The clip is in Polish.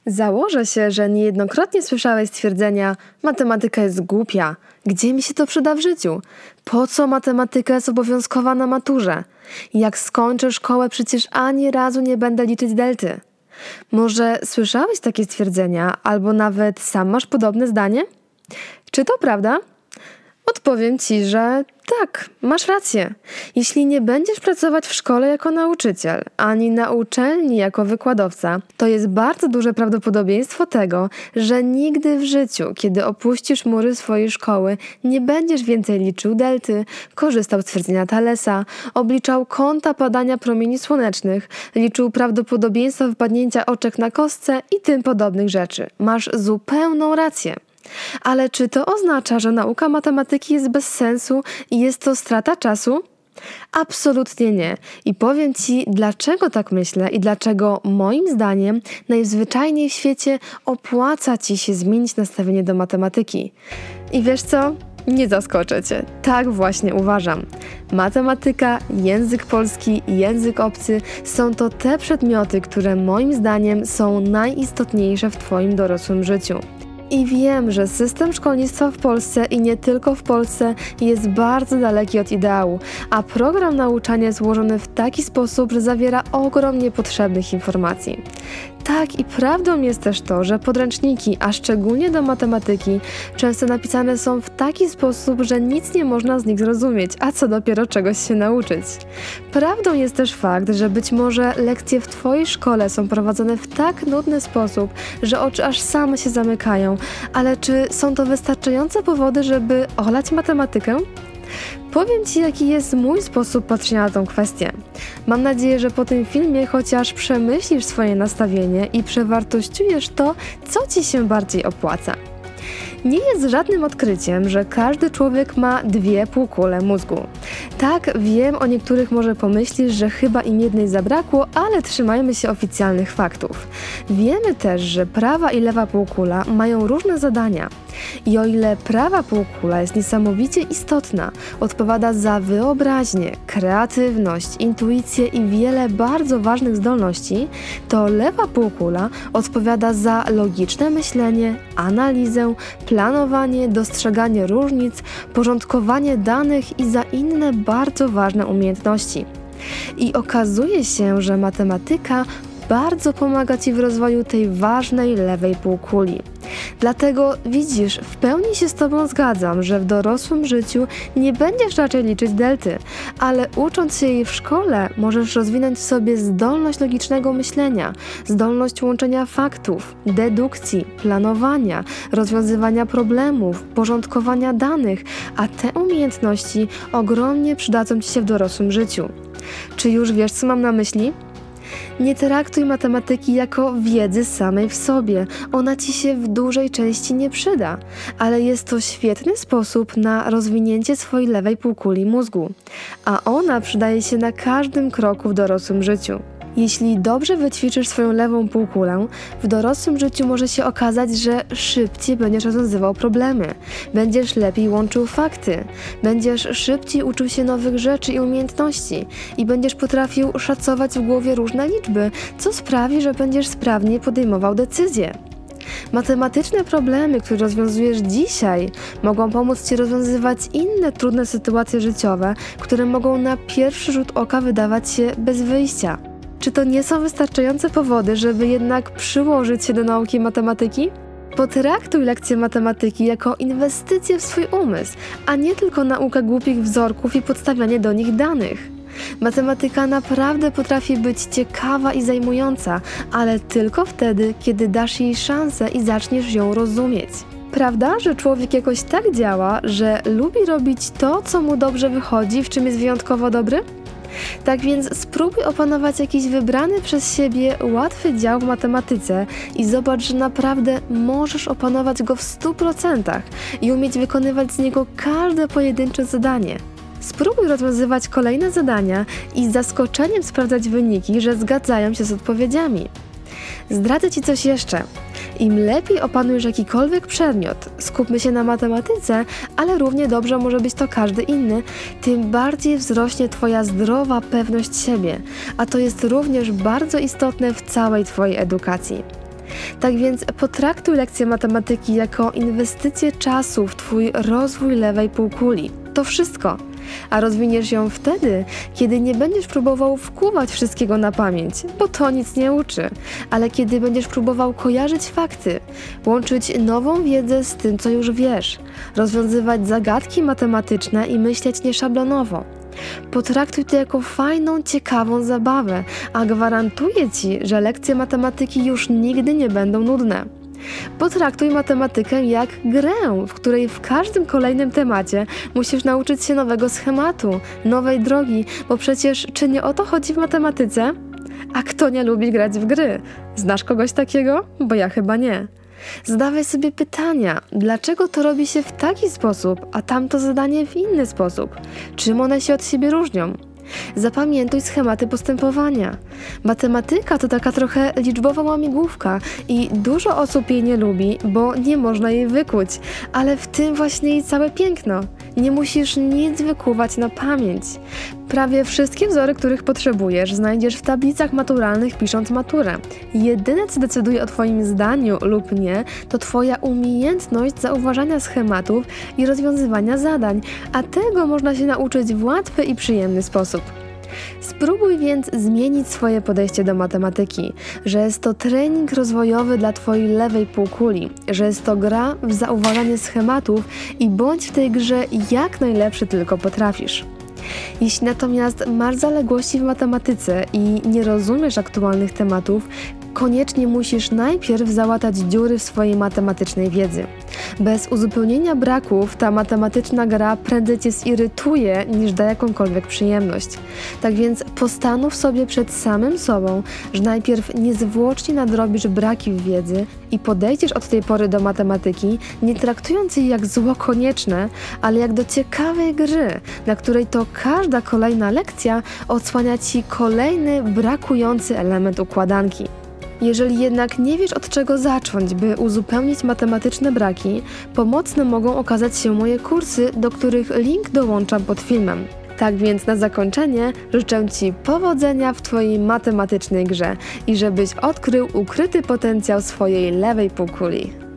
Założę się, że niejednokrotnie słyszałeś stwierdzenia: matematyka jest głupia, gdzie mi się to przyda w życiu? Po co matematyka jest obowiązkowa na maturze? Jak skończę szkołę, przecież ani razu nie będę liczyć delty. Może słyszałeś takie stwierdzenia, albo nawet sam masz podobne zdanie? Czy to prawda? Odpowiem Ci, że tak, masz rację. Jeśli nie będziesz pracować w szkole jako nauczyciel, ani na uczelni jako wykładowca, to jest bardzo duże prawdopodobieństwo tego, że nigdy w życiu, kiedy opuścisz mury swojej szkoły, nie będziesz więcej liczył delty, korzystał z twierdzenia Thalesa, obliczał kąta padania promieni słonecznych, liczył prawdopodobieństwo wypadnięcia oczek na kostce i tym podobnych rzeczy. Masz zupełną rację. Ale czy to oznacza, że nauka matematyki jest bez sensu i jest to strata czasu? Absolutnie nie. I powiem Ci, dlaczego tak myślę i dlaczego moim zdaniem najzwyczajniej w świecie opłaca Ci się zmienić nastawienie do matematyki. I wiesz co? Nie zaskoczę Cię. Tak właśnie uważam. Matematyka, język polski i język obcy są to te przedmioty, które moim zdaniem są najistotniejsze w Twoim dorosłym życiu. I wiem, że system szkolnictwa w Polsce i nie tylko w Polsce jest bardzo daleki od ideału, a program nauczania jest złożony w taki sposób, że zawiera ogrom niepotrzebnych informacji. Tak, i prawdą jest też to, że podręczniki, a szczególnie do matematyki, często napisane są w taki sposób, że nic nie można z nich zrozumieć, a co dopiero czegoś się nauczyć. Prawdą jest też fakt, że być może lekcje w Twojej szkole są prowadzone w tak nudny sposób, że oczy aż same się zamykają, ale czy są to wystarczające powody, żeby olać matematykę? Powiem Ci, jaki jest mój sposób patrzenia na tą kwestię. Mam nadzieję, że po tym filmie chociaż przemyślisz swoje nastawienie i przewartościujesz to, co Ci się bardziej opłaca. Nie jest żadnym odkryciem, że każdy człowiek ma dwie półkule mózgu. Tak, wiem, o niektórych może pomyślisz, że chyba im jednej zabrakło, ale trzymajmy się oficjalnych faktów. Wiemy też, że prawa i lewa półkula mają różne zadania. I o ile prawa półkula jest niesamowicie istotna, odpowiada za wyobraźnię, kreatywność, intuicję i wiele bardzo ważnych zdolności, to lewa półkula odpowiada za logiczne myślenie, analizę, planowanie, dostrzeganie różnic, porządkowanie danych i za inne bardzo ważne umiejętności. I okazuje się, że matematyka bardzo pomaga Ci w rozwoju tej ważnej lewej półkuli. Dlatego widzisz, w pełni się z Tobą zgadzam, że w dorosłym życiu nie będziesz raczej liczyć delty, ale ucząc się jej w szkole możesz rozwinąć w sobie zdolność logicznego myślenia, zdolność łączenia faktów, dedukcji, planowania, rozwiązywania problemów, porządkowania danych, a te umiejętności ogromnie przydadzą Ci się w dorosłym życiu. Czy już wiesz, co mam na myśli? Nie traktuj matematyki jako wiedzy samej w sobie. Ona Ci się w dużej części nie przyda, ale jest to świetny sposób na rozwinięcie swojej lewej półkuli mózgu, a ona przydaje się na każdym kroku w dorosłym życiu. Jeśli dobrze wyćwiczysz swoją lewą półkulę, w dorosłym życiu może się okazać, że szybciej będziesz rozwiązywał problemy, będziesz lepiej łączył fakty, będziesz szybciej uczył się nowych rzeczy i umiejętności i będziesz potrafił szacować w głowie różne liczby, co sprawi, że będziesz sprawniej podejmował decyzje. Matematyczne problemy, które rozwiązujesz dzisiaj, mogą pomóc Ci rozwiązywać inne trudne sytuacje życiowe, które mogą na pierwszy rzut oka wydawać się bez wyjścia. Czy to nie są wystarczające powody, żeby jednak przyłożyć się do nauki matematyki? Potraktuj lekcje matematyki jako inwestycję w swój umysł, a nie tylko naukę głupich wzorków i podstawianie do nich danych. Matematyka naprawdę potrafi być ciekawa i zajmująca, ale tylko wtedy, kiedy dasz jej szansę i zaczniesz ją rozumieć. Prawda, że człowiek jakoś tak działa, że lubi robić to, co mu dobrze wychodzi, w czym jest wyjątkowo dobry? Tak więc spróbuj opanować jakiś wybrany przez siebie łatwy dział w matematyce i zobacz, że naprawdę możesz opanować go w 100% i umieć wykonywać z niego każde pojedyncze zadanie. Spróbuj rozwiązywać kolejne zadania i z zaskoczeniem sprawdzać wyniki, że zgadzają się z odpowiedziami. Zdradzę Ci coś jeszcze. Im lepiej opanujesz jakikolwiek przedmiot, skupmy się na matematyce, ale równie dobrze może być to każdy inny, tym bardziej wzrośnie Twoja zdrowa pewność siebie, a to jest również bardzo istotne w całej Twojej edukacji. Tak więc potraktuj lekcję matematyki jako inwestycję czasu w Twój rozwój lewej półkuli. To wszystko. A rozwiniesz ją wtedy, kiedy nie będziesz próbował wkuwać wszystkiego na pamięć, bo to nic nie uczy, ale kiedy będziesz próbował kojarzyć fakty, łączyć nową wiedzę z tym, co już wiesz, rozwiązywać zagadki matematyczne i myśleć nieszablonowo. Potraktuj to jako fajną, ciekawą zabawę, a gwarantuję Ci, że lekcje matematyki już nigdy nie będą nudne. Potraktuj matematykę jak grę, w której w każdym kolejnym temacie musisz nauczyć się nowego schematu, nowej drogi, bo przecież czy nie o to chodzi w matematyce? A kto nie lubi grać w gry? Znasz kogoś takiego? Bo ja chyba nie. Zadawaj sobie pytania, dlaczego to robi się w taki sposób, a tamto zadanie w inny sposób? Czym one się od siebie różnią? Zapamiętuj schematy postępowania. Matematyka to taka trochę liczbowa łamigłówka i dużo osób jej nie lubi, bo nie można jej wykuć, ale w tym właśnie jej całe piękno. Nie musisz nic wykuwać na pamięć. Prawie wszystkie wzory, których potrzebujesz, znajdziesz w tablicach maturalnych pisząc maturę. Jedyne, co decyduje o Twoim zdaniu lub nie, to Twoja umiejętność zauważania schematów i rozwiązywania zadań, a tego można się nauczyć w łatwy i przyjemny sposób. Spróbuj więc zmienić swoje podejście do matematyki, że jest to trening rozwojowy dla Twojej lewej półkuli, że jest to gra w zauważanie schematów i bądź w tej grze jak najlepszy tylko potrafisz. Jeśli natomiast masz zaległości w matematyce i nie rozumiesz aktualnych tematów, koniecznie musisz najpierw załatać dziury w swojej matematycznej wiedzy. Bez uzupełnienia braków ta matematyczna gra prędzej Cię zirytuje niż da jakąkolwiek przyjemność. Tak więc postanów sobie przed samym sobą, że najpierw niezwłocznie nadrobisz braki w wiedzy i podejdziesz od tej pory do matematyki, nie traktując jej jak zło konieczne, ale jak do ciekawej gry, na której to każda kolejna lekcja odsłania Ci kolejny brakujący element układanki. Jeżeli jednak nie wiesz od czego zacząć, by uzupełnić matematyczne braki, pomocne mogą okazać się moje kursy, do których link dołączam pod filmem. Tak więc na zakończenie życzę Ci powodzenia w Twojej matematycznej grze i żebyś odkrył ukryty potencjał swojej lewej półkuli.